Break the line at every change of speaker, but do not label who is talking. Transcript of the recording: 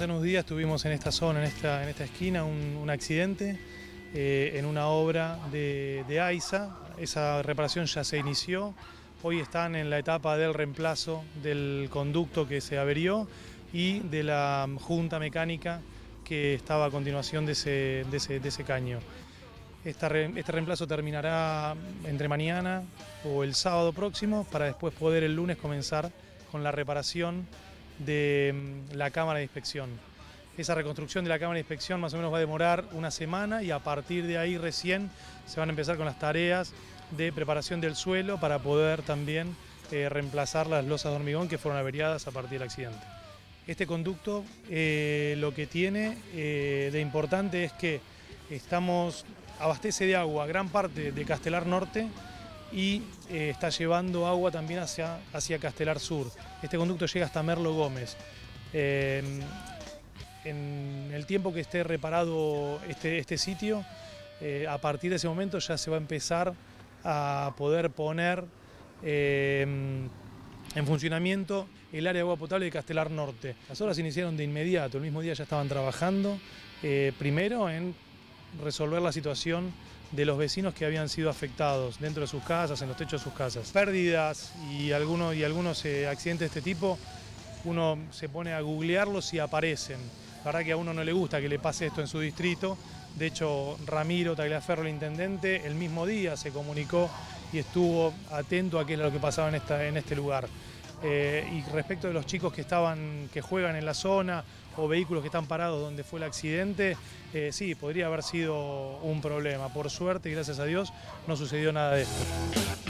Hace unos días tuvimos en esta zona, en esta esquina, un accidente en una obra de AISA. Esa reparación ya se inició. Hoy están en la etapa del reemplazo del conducto que se averió y de la junta mecánica que estaba a continuación de ese caño. Este reemplazo terminará entre mañana o el sábado próximo para después poder el lunes comenzar con la reparación de la cámara de inspección. Esa reconstrucción de la cámara de inspección más o menos va a demorar una semana y a partir de ahí recién se van a empezar con las tareas de preparación del suelo para poder también reemplazar las losas de hormigón que fueron averiadas a partir del accidente. Este conducto lo que tiene de importante es que abastece de agua gran parte de Castelar Norte y está llevando agua también hacia Castelar Sur. Este conducto llega hasta Merlo Gómez. En el tiempo que esté reparado este sitio, a partir de ese momento ya se va a empezar a poder poner en funcionamiento el área de agua potable de Castelar Norte. Las obras se iniciaron de inmediato, el mismo día ya estaban trabajando, primero en resolver la situación de los vecinos que habían sido afectados dentro de sus casas, en los techos de sus casas. Pérdidas y algunos accidentes de este tipo, uno se pone a googlearlos y aparecen. La verdad que a uno no le gusta que le pase esto en su distrito. De hecho, Ramiro Tagliaferro, el intendente, el mismo día se comunicó y estuvo atento a qué era lo que pasaba en este lugar. Y respecto de los chicos que juegan en la zona o vehículos que están parados donde fue el accidente, sí, podría haber sido un problema. Por suerte y gracias a Dios no sucedió nada de esto.